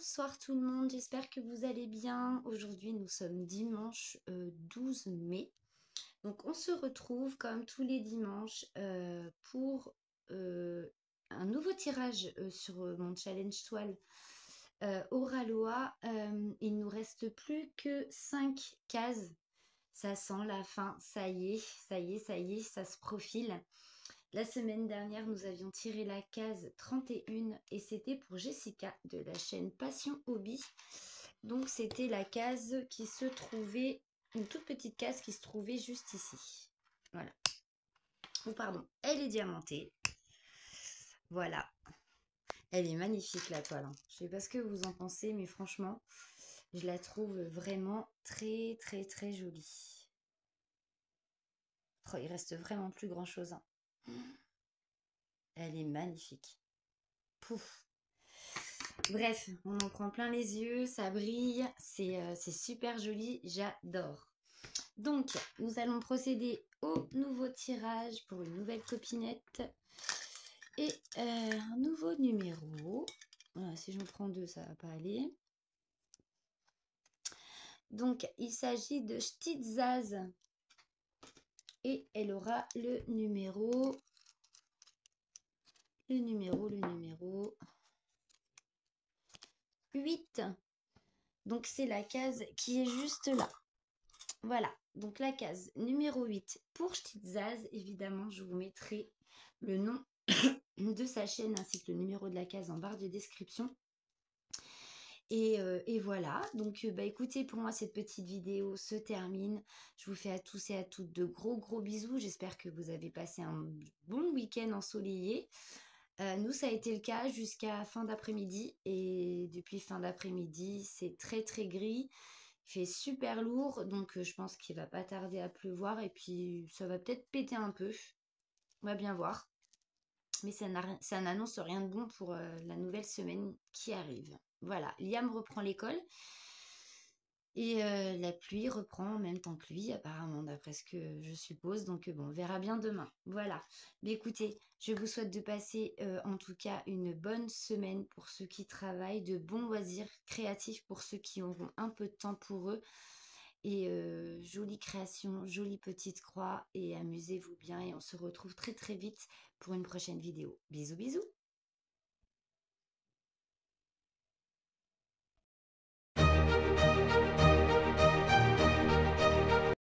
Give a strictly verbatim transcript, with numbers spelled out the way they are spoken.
Bonsoir tout le monde, j'espère que vous allez bien. Aujourd'hui nous sommes dimanche euh, douze mai. Donc on se retrouve comme tous les dimanches euh, pour euh, un nouveau tirage euh, sur euh, mon challenge toile euh, Oraloa. Euh, il nous reste plus que cinq cases. Ça sent la fin, ça y est, ça y est, ça y est, ça se profile. La semaine dernière, nous avions tiré la case trente et un et c'était pour Jessica de la chaîne Passion Hobby. Donc c'était la case qui se trouvait, une toute petite case qui se trouvait juste ici. Voilà. Oh pardon, elle est diamantée. Voilà. Elle est magnifique la toile, hein. Je sais pas ce que vous en pensez, mais franchement, je la trouve vraiment très très très jolie. Oh, il reste vraiment plus grand chose, hein. Elle est magnifique. Pouf. Bref, on en prend plein les yeux, ça brille, c'est euh, c'est super joli, j'adore. Donc, nous allons procéder au nouveau tirage pour une nouvelle copinette et euh, un nouveau numéro. Voilà, si j'en prends deux, ça va pas aller. Donc, il s'agit de Stitzaz et elle aura le numéro, le numéro, le numéro huit. Donc, c'est la case qui est juste là. Voilà, donc la case numéro huit pour Stitzaz. Évidemment, je vous mettrai le nom de sa chaîne ainsi que le numéro de la case en barre de description. Et, euh, et voilà, donc euh, bah, écoutez, pour moi, cette petite vidéo se termine. Je vous fais à tous et à toutes de gros gros bisous. J'espère que vous avez passé un bon week-end ensoleillé. Euh, nous, ça a été le cas jusqu'à fin d'après-midi. Et depuis fin d'après-midi, c'est très très gris. Il fait super lourd, donc euh, je pense qu'il va pas tarder à pleuvoir. Et puis, ça va peut-être péter un peu. On va bien voir. Mais ça n'annonce rien de bon pour euh, la nouvelle semaine qui arrive. Voilà, Liam reprend l'école. Et euh, la pluie reprend en même temps que lui, apparemment, d'après ce que je suppose. Donc, euh, bon, on verra bien demain. Voilà. Mais écoutez, je vous souhaite de passer, euh, en tout cas, une bonne semaine pour ceux qui travaillent, de bons loisirs créatifs pour ceux qui auront un peu de temps pour eux. Et euh, jolie création, jolie petite croix. Et amusez-vous bien. Et on se retrouve très, très vite pour une prochaine vidéo. Bisous, bisous.